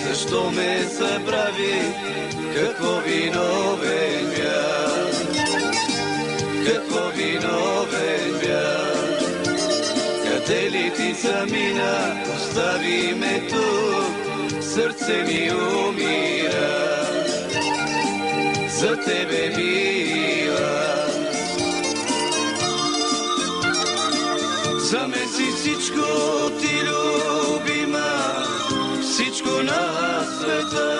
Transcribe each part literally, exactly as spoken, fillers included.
защо ме забрави, какво виновен бях, какво виновен бях. Къде ли ти замина, остави ме тук, сърце ми умира, за тебе мила. За мен си всичко, ти любима, всичко на света.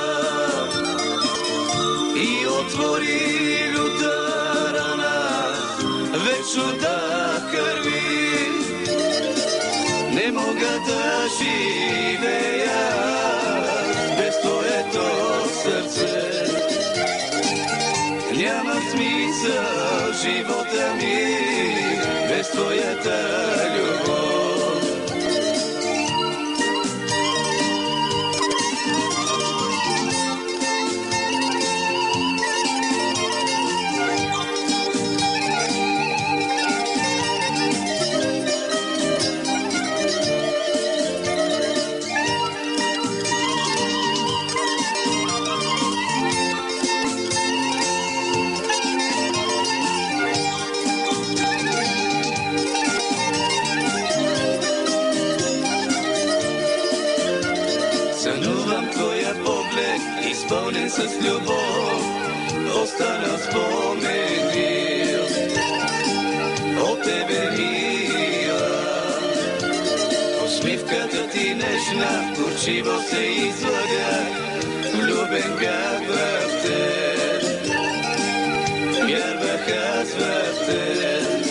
И отвори люта рана, вечно да кърви. Не мога да живея без твоето сърце. Няма смисъл живота ми без твоята любов. Сънувам твоя поглед, изпълнен с любов, останал спомен мил от тебе мила. Усмивката ти нежна, горчиво се излага, влюбен бях в теб, вярвах аз в теб.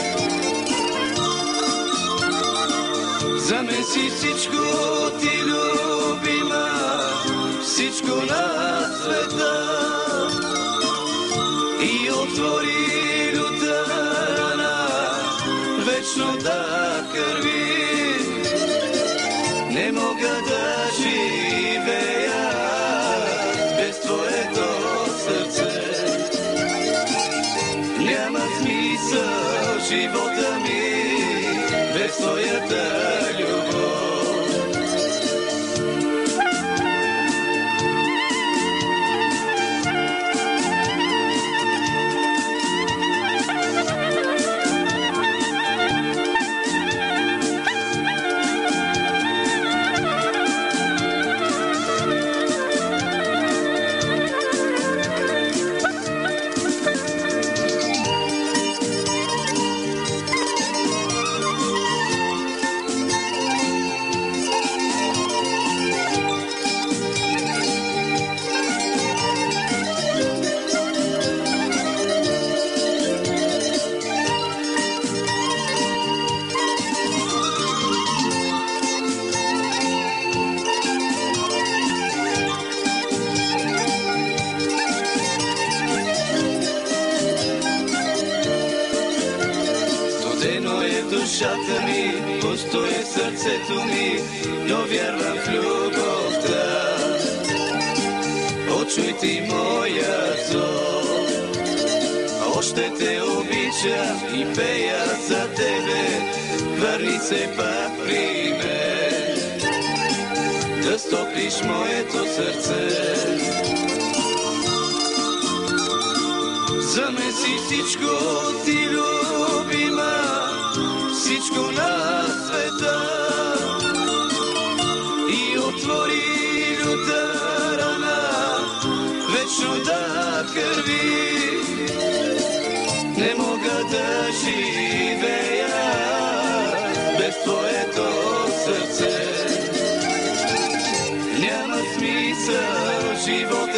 За мен си всичко, ти любима, всичко на света. И отвори люта рана, вечно да кърви. Не мога да живея без твоето сърце. Няма смисъл живота ми без твоята любов. Студено е душата ми, пусто е сърцето ми, но вярвам в любовта. Очуй ти моя зов, още те обичам и пея за тебе. Върни се пак при мен, да стоплиш моето сърце. За мен си всичко, ти любима, всичко на света. И отвори люта рана, вечно да кърви. Не мога да живея без твоето сърце. Няма смисъл живот